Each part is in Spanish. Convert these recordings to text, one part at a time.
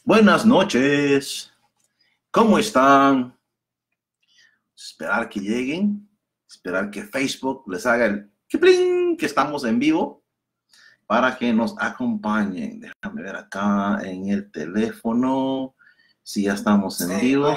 Buenas noches. ¿Cómo están? Esperar que lleguen. Esperar que Facebook les haga el ¡kipling! Que estamos en vivo para que nos acompañen. Déjame ver acá en el teléfono si ya estamos en vivo.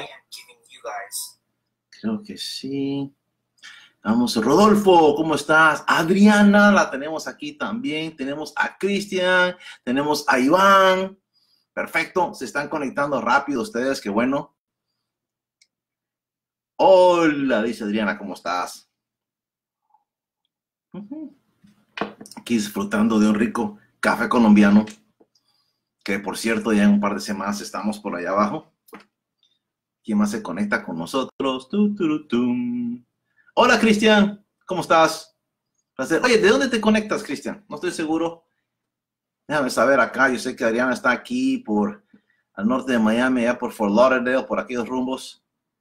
Creo que sí. Vamos, Rodolfo, ¿cómo estás? Adriana, la tenemos aquí también. Tenemos a Cristian, tenemos a Iván. Perfecto, se están conectando rápido ustedes, qué bueno. Hola, dice Adriana, ¿cómo estás? Aquí disfrutando de un rico café colombiano, que por cierto ya en un par de semanas estamos por allá abajo. ¿Quién más se conecta con nosotros? Hola, Cristian, ¿cómo estás? Placer. Oye, ¿de dónde te conectas, Cristian? No estoy seguro. Déjame saber acá. Yo sé que Adriana está aquí por al norte de Miami, ya por Fort Lauderdale, por aquellos rumbos.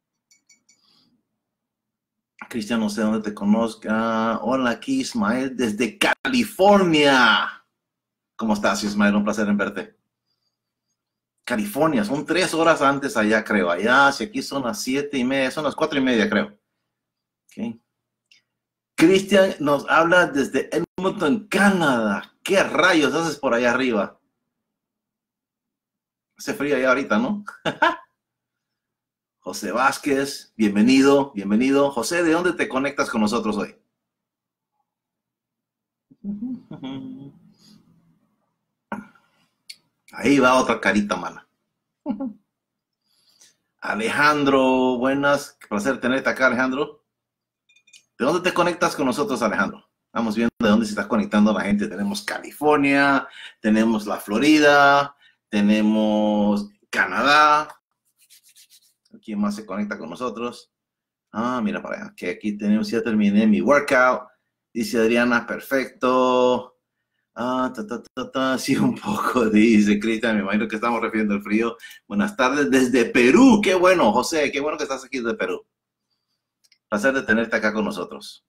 Cristian, no sé dónde te conozca. Hola, aquí Ismael desde California. ¿Cómo estás, Ismael? Un placer en verte. California, son 3 horas antes allá, creo. Allá, si aquí son las 7:30, son las 4:30, creo. Okay. Cristian nos habla desde Edmonton, Canadá. ¿Qué rayos haces por allá arriba? Hace frío allá ahorita, ¿no? José Vázquez, bienvenido, bienvenido. José, ¿de dónde te conectas con nosotros hoy? Ahí va otra carita mala. Alejandro, buenas. Qué placer tenerte acá, Alejandro. ¿De dónde te conectas con nosotros, Alejandro? Vamos viendo de dónde se está conectando la gente. Tenemos California, tenemos la Florida, tenemos Canadá. ¿Quién más se conecta con nosotros? Ah, mira para allá. Que aquí tenemos, ya terminé mi workout. Dice Adriana, perfecto. Sí, un poco, dice Cristian. Me imagino que estamos refiriendo al frío. Buenas tardes desde Perú. Qué bueno, José. Qué bueno que estás aquí desde Perú. Placer de tenerte acá con nosotros.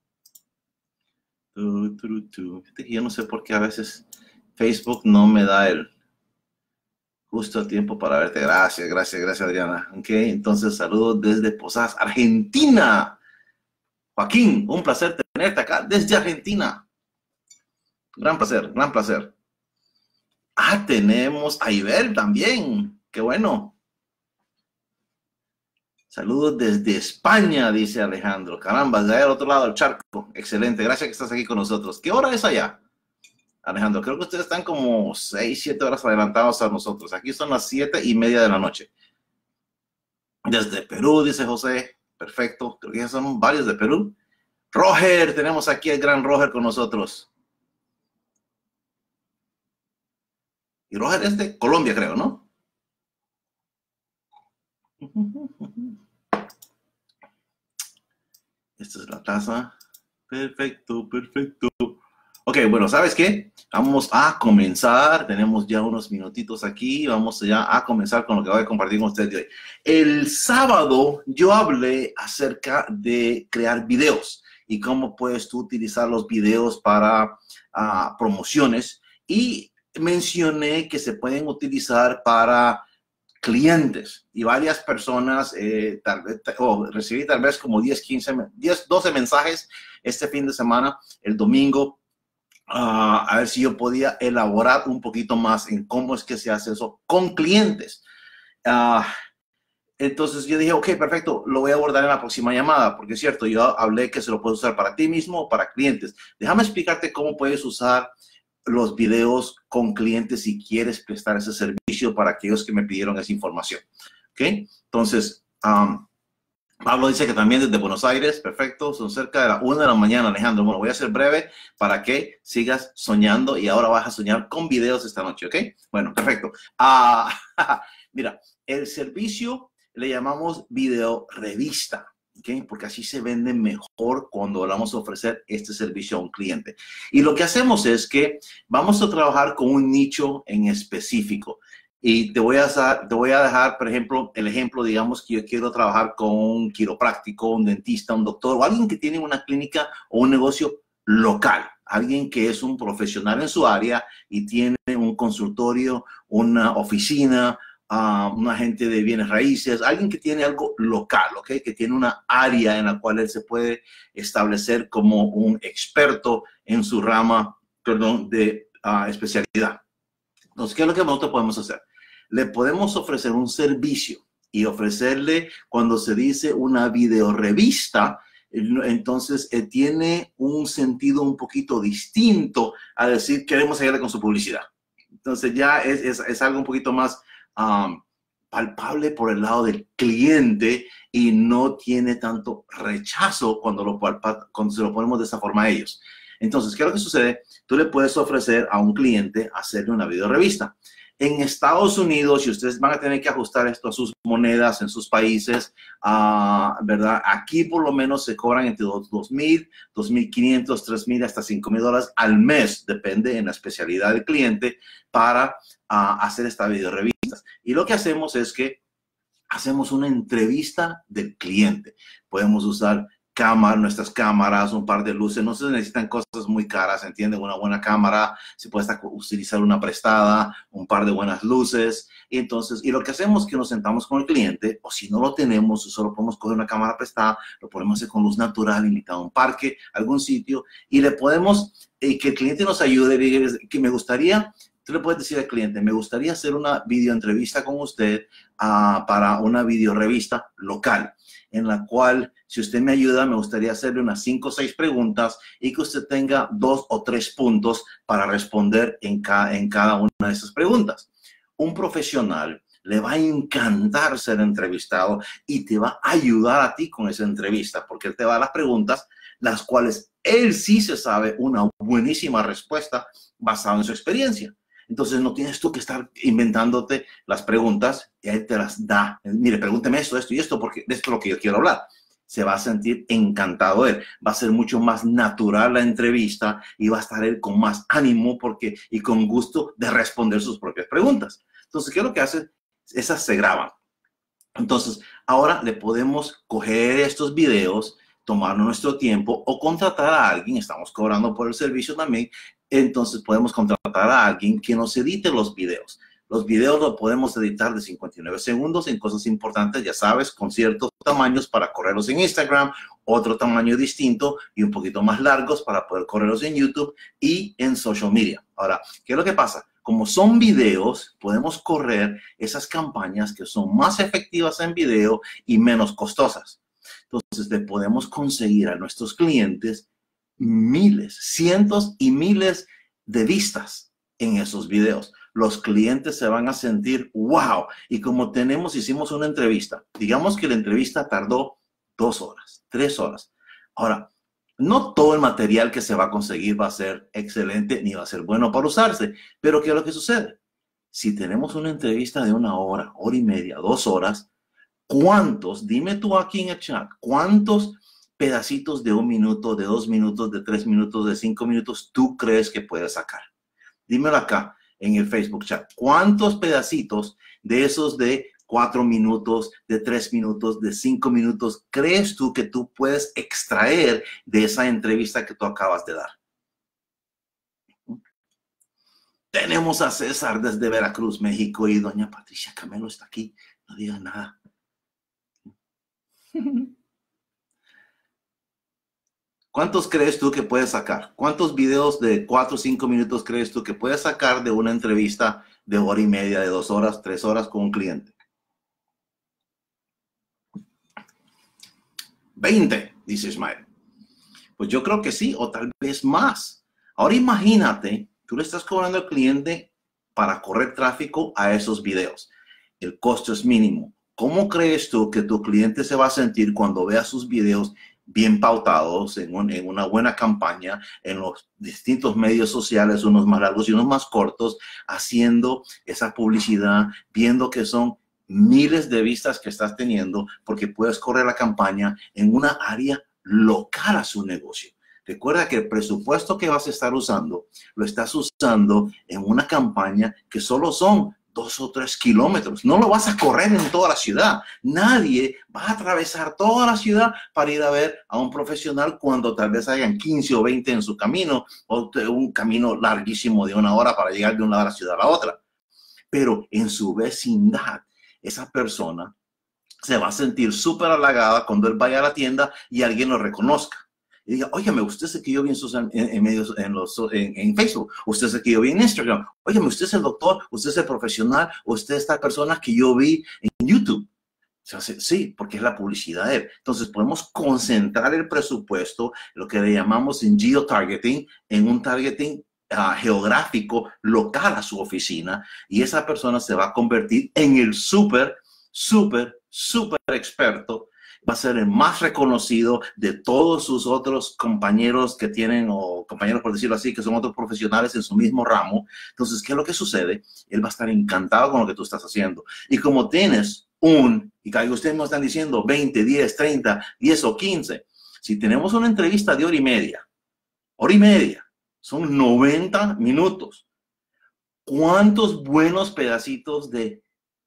Yo no sé por qué a veces Facebook no me da el justo el tiempo para verte. Gracias, gracias, gracias, Adriana. Ok, entonces saludos desde Posadas, Argentina. Joaquín, un placer tenerte acá desde Argentina. Gran placer, gran placer. Ah, tenemos a Ibel también. Qué bueno. Saludos desde España, dice Alejandro. Caramba, desde al otro lado del charco. Excelente, gracias que estás aquí con nosotros. ¿Qué hora es allá, Alejandro? Creo que ustedes están como 6, 7 horas adelantados a nosotros. Aquí son las 7:30 de la noche. Desde Perú, dice José. Perfecto, creo que ya son varios de Perú. Roger, tenemos aquí el gran Roger con nosotros. Y Roger es de Colombia, creo, ¿no? Esta es la taza. Perfecto, perfecto. Ok, bueno, ¿sabes qué? Vamos a comenzar. Tenemos ya unos minutitos aquí. Vamos ya a comenzar con lo que voy a compartir con ustedes hoy. El sábado yo hablé acerca de crear videos y cómo puedes tú utilizar los videos para promociones. Y mencioné que se pueden utilizar para clientes y varias personas, tal vez, recibí tal vez como 10, 15, 10, 12 mensajes este fin de semana, el domingo, a ver si yo podía elaborar un poquito más en cómo es que se hace eso con clientes. Entonces yo dije, ok, perfecto, lo voy a abordar en la próxima llamada, porque es cierto, yo hablé que se lo puedes usar para ti mismo o para clientes. Déjame explicarte cómo puedes usar los videos con clientes si quieres prestar ese servicio para aquellos que me pidieron esa información. ¿Ok? Entonces, Pablo dice que también desde Buenos Aires, perfecto, son cerca de la 1 de la mañana, Alejandro. Bueno, voy a ser breve para que sigas soñando y ahora vas a soñar con videos esta noche, ¿ok? Bueno, perfecto. Mira, el servicio le llamamos video revista. ¿Okay? Porque así se vende mejor cuando vamos a ofrecer este servicio a un cliente. Y lo que hacemos es que vamos a trabajar con un nicho en específico. Y te voy a dejar, por ejemplo, el ejemplo, digamos que yo quiero trabajar con un quiropráctico, un dentista, un doctor o alguien que tiene una clínica o un negocio local. Alguien que es un profesional en su área y tiene un consultorio, una oficina, un agente de bienes raíces, alguien que tiene algo local, ¿ok? Que tiene una área en la cual él se puede establecer como un experto en su rama, perdón, de especialidad. Entonces, ¿qué es lo que nosotros podemos hacer? Le podemos ofrecer un servicio y ofrecerle, cuando se dice una videorevista, entonces tiene un sentido un poquito distinto a decir queremos ayudarle con su publicidad. Entonces ya es algo un poquito más palpable por el lado del cliente y no tiene tanto rechazo cuando se lo ponemos de esa forma a ellos. Entonces, ¿qué es lo que sucede? Tú le puedes ofrecer a un cliente hacerle una videorevista. En Estados Unidos, y ustedes van a tener que ajustar esto a sus monedas en sus países, ¿verdad? Aquí por lo menos se cobran entre $2,000, $2,500, $3,000 hasta $5,000 al mes, depende en la especialidad del cliente, para hacer esta videorevista. Y lo que hacemos es que hacemos una entrevista del cliente. Podemos usar nuestras cámaras, un par de luces, no se necesitan cosas muy caras, ¿entienden? Una buena cámara, se puede utilizar una prestada, un par de buenas luces, y entonces, y lo que hacemos es que nos sentamos con el cliente, o si no lo tenemos, solo podemos coger una cámara prestada, lo podemos hacer con luz natural, invitado a un parque, algún sitio, y le podemos, que el cliente nos ayude, que me gustaría. Tú le puedes decir al cliente, me gustaría hacer una videoentrevista con usted para una videorevista local, en la cual, si usted me ayuda, me gustaría hacerle unas 5 o 6 preguntas y que usted tenga 2 o 3 puntos para responder en cada una de esas preguntas. Un profesional le va a encantar ser entrevistado y te va a ayudar a ti con esa entrevista, porque él te va a dar las preguntas, las cuales él sí se sabe una buenísima respuesta basada en su experiencia. Entonces no tienes tú que estar inventándote las preguntas y él te las da. Mire, pregúnteme esto, esto y esto, porque esto es lo que yo quiero hablar. Se va a sentir encantado él. Va a ser mucho más natural la entrevista y va a estar él con más ánimo y con gusto de responder sus propias preguntas. Entonces, ¿qué es lo que hace? Esas se graban. Entonces, ahora le podemos coger estos videos, tomar nuestro tiempo o contratar a alguien. Estamos cobrando por el servicio también. Entonces podemos contratar a alguien que nos edite los videos. Los videos los podemos editar de 59 segundos en cosas importantes, ya sabes, con ciertos tamaños para correrlos en Instagram, otro tamaño distinto y un poquito más largos para poder correrlos en YouTube y en social media. Ahora, ¿qué es lo que pasa? Como son videos, podemos correr esas campañas que son más efectivas en video y menos costosas. Entonces, le podemos conseguir a nuestros clientes miles, cientos y miles de vistas en esos videos. Los clientes se van a sentir wow. Y como hicimos una entrevista, digamos que la entrevista tardó 2 horas, 3 horas. Ahora, no todo el material que se va a conseguir va a ser excelente ni va a ser bueno para usarse, pero ¿qué es lo que sucede? Si tenemos una entrevista de 1 hora, hora y media, 2 horas, ¿cuántos? Dime tú aquí en el chat, ¿cuántos pedacitos de 1 minuto, de 2 minutos, de 3 minutos, de 5 minutos tú crees que puedes sacar? Dímelo acá en el Facebook chat. ¿Cuántos pedacitos de esos de 4 minutos, de 3 minutos, de 5 minutos crees tú que tú puedes extraer de esa entrevista que tú acabas de dar? Tenemos a César desde Veracruz, México, y doña Patricia Camelo está aquí. No diga nada. ¿Cuántos crees tú que puedes sacar? ¿Cuántos videos de 4 o 5 minutos crees tú que puedes sacar de una entrevista de hora y media, de 2 horas, 3 horas con un cliente? 20, dice Ismael. Pues yo creo que sí, o tal vez más. Ahora imagínate, tú le estás cobrando al cliente para correr tráfico a esos videos. El costo es mínimo. ¿Cómo crees tú que tu cliente se va a sentir cuando vea sus videos bien pautados en una buena campaña en los distintos medios sociales, unos más largos y unos más cortos, haciendo esa publicidad, viendo que son miles de vistas que estás teniendo porque puedes correr la campaña en una área local a su negocio? Recuerda que el presupuesto que vas a estar usando, lo estás usando en una campaña que solo son 2 o 3 kilómetros. No lo vas a correr en toda la ciudad. Nadie va a atravesar toda la ciudad para ir a ver a un profesional cuando tal vez hayan 15 o 20 en su camino o un camino larguísimo de 1 hora para llegar de una ciudad a la otra. pero en su vecindad, esa persona se va a sentir súper halagada cuando él vaya a la tienda y alguien lo reconozca. Y diga, óyeme, usted es el que yo vi en medios, en Facebook, usted es el que yo vi en Instagram, óyeme, usted es el doctor, usted es el profesional, usted es esta persona que yo vi en YouTube. O sea, sí, porque es la publicidad de él. Entonces podemos concentrar el presupuesto, lo que le llamamos en geotargeting, en un targeting geográfico local a su oficina, y esa persona se va a convertir en el súper experto. Va a ser el más reconocido de todos sus otros compañeros que tienen, o compañeros por decirlo así, que son otros profesionales en su mismo ramo. Entonces, ¿qué es lo que sucede? Él va a estar encantado con lo que tú estás haciendo. Y como tienes y que ustedes nos están diciendo 20, 10, 30, 10 o 15, si tenemos una entrevista de hora y media, son 90 minutos. ¿Cuántos buenos pedacitos de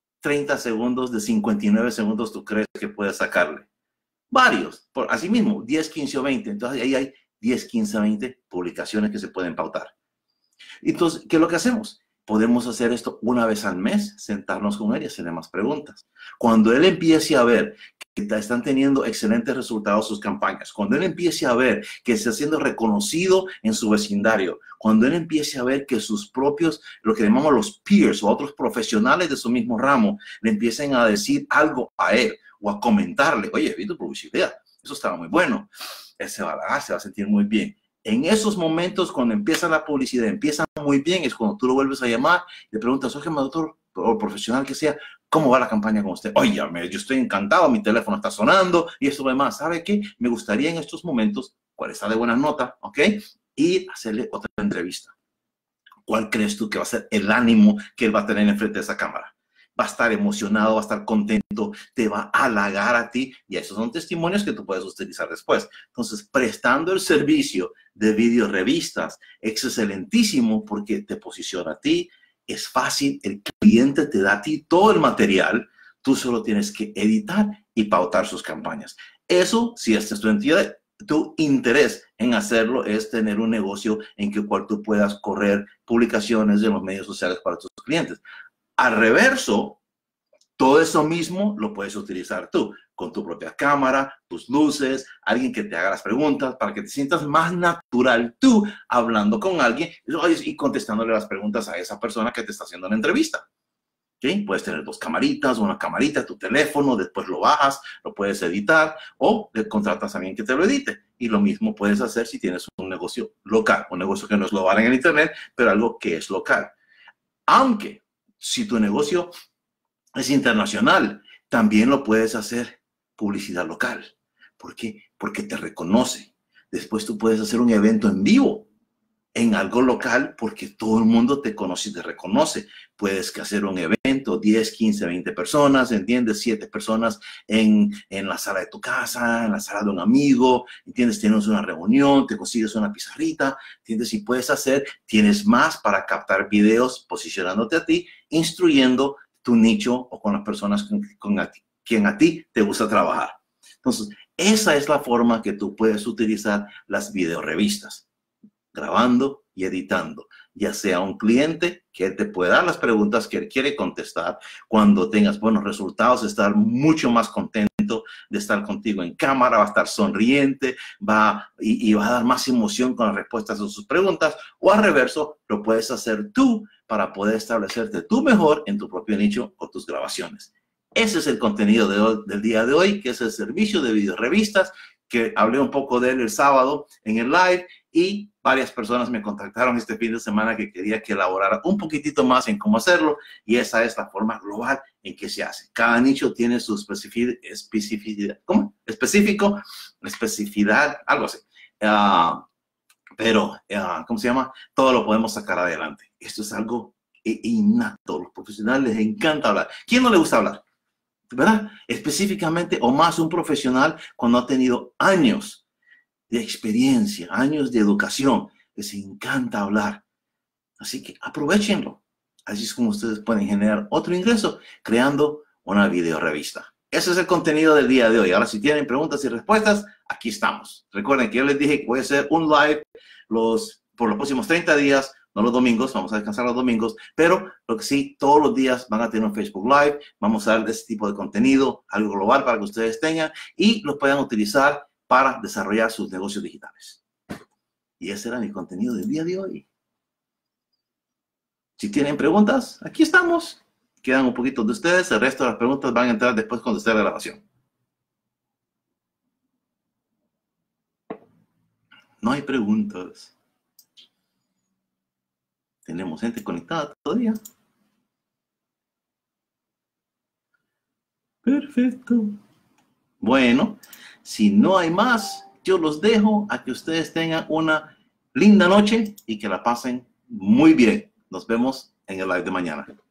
30 segundos, de 59 segundos tú crees que puedes sacarle? Varios, por así mismo, 10, 15 o 20. Entonces ahí hay 10, 15, 20 publicaciones que se pueden pautar. Entonces, ¿qué es lo que hacemos? Podemos hacer esto una vez al mes, sentarnos con él y hacerle más preguntas. Cuando él empiece a ver que están teniendo excelentes resultados sus campañas, cuando él empiece a ver que está siendo reconocido en su vecindario, cuando él empiece a ver que sus propios, lo que llamamos los peers o otros profesionales de su mismo ramo, le empiecen a decir algo a él o a comentarle, oye, vi tu publicidad, eso estaba muy bueno, él se va a sentir muy bien. En esos momentos, cuando empieza la publicidad, empieza muy bien, es cuando tú lo vuelves a llamar, le preguntas, oye, doctor, o profesional que sea, ¿cómo va la campaña con usted? Oye, yo estoy encantado, mi teléfono está sonando y esto lo demás. ¿Sabe qué? Me gustaría en estos momentos, cuál está de buena nota, ¿ok? Y hacerle otra entrevista. ¿Cuál crees tú que va a ser el ánimo que él va a tener enfrente de esa cámara? Va a estar emocionado, va a estar contento, te va a halagar a ti, y esos son testimonios que tú puedes utilizar después. Entonces, prestando el servicio de video revistas es excelentísimo porque te posiciona a ti, es fácil, el cliente te da a ti todo el material, tú solo tienes que editar y pautar sus campañas. Eso, si esta es tu entidad, tu interés en hacerlo es tener un negocio en el cual tú puedas correr publicaciones en los medios sociales para tus clientes. Al reverso, todo eso mismo lo puedes utilizar tú, con tu propia cámara, tus luces, alguien que te haga las preguntas para que te sientas más natural tú hablando con alguien y contestándole las preguntas a esa persona que te está haciendo la entrevista. ¿Okay? Puedes tener 2 camaritas, una camarita, tu teléfono, después lo bajas, lo puedes editar o le contratas a alguien que te lo edite. Y lo mismo puedes hacer si tienes un negocio local, un negocio que no es global en el internet, pero algo que es local. Aunque si tu negocio es internacional, también lo puedes hacer publicidad local. ¿Por qué? Porque te reconoce. Después tú puedes hacer un evento en vivo en algo local porque todo el mundo te conoce y te reconoce. Puedes hacer un evento, 10, 15, 20 personas, ¿entiendes? 7 personas en la sala de tu casa, en la sala de un amigo, ¿entiendes? Tienes una reunión, te consigues una pizarrita, ¿entiendes? Y puedes hacer, tienes más para captar videos posicionándote a ti, instruyendo tu nicho o con las personas con quien a ti te gusta trabajar. Entonces, esa es la forma que tú puedes utilizar las videorevistas. Grabando y editando, ya sea un cliente que te puede dar las preguntas que él quiere contestar, cuando tengas buenos resultados, estar mucho más contento de estar contigo en cámara, va a estar sonriente, y va a dar más emoción con las respuestas a sus preguntas, o al reverso, lo puedes hacer tú para poder establecerte tú mejor en tu propio nicho o tus grabaciones. Ese es el contenido del día de hoy, que es el servicio de videorevistas, que hablé un poco de él el sábado en el live, y varias personas me contactaron este fin de semana que quería que elaborara un poquitito más en cómo hacerlo, y esa es la forma global en que se hace. Cada nicho tiene su especificidad, ¿cómo? Especificidad, algo así. Pero, ¿cómo se llama? Todo lo podemos sacar adelante. Esto es algo innato. Los profesionales les encanta hablar. ¿Quién no le gusta hablar? ¿Verdad? Específicamente o más un profesional cuando ha tenido años de experiencia, años de educación, les encanta hablar. Así que aprovechenlo. Así es como ustedes pueden generar otro ingreso creando una videorevista. Ese es el contenido del día de hoy. Ahora, si tienen preguntas y respuestas, aquí estamos. Recuerden que yo les dije que voy a hacer un live por los próximos 30 días, no los domingos, vamos a descansar los domingos, pero lo que sí, todos los días van a tener un Facebook Live, vamos a dar este tipo de contenido, algo global para que ustedes tengan y lo puedan utilizar para desarrollar sus negocios digitales. Y ese era mi contenido del día de hoy. Si tienen preguntas, aquí estamos. Quedan un poquito de ustedes, el resto de las preguntas van a entrar después cuando esté la grabación. No hay preguntas. Tenemos gente conectada todavía. Perfecto. Bueno, si no hay más, yo los dejo a que ustedes tengan una linda noche y que la pasen muy bien. Nos vemos en el live de mañana.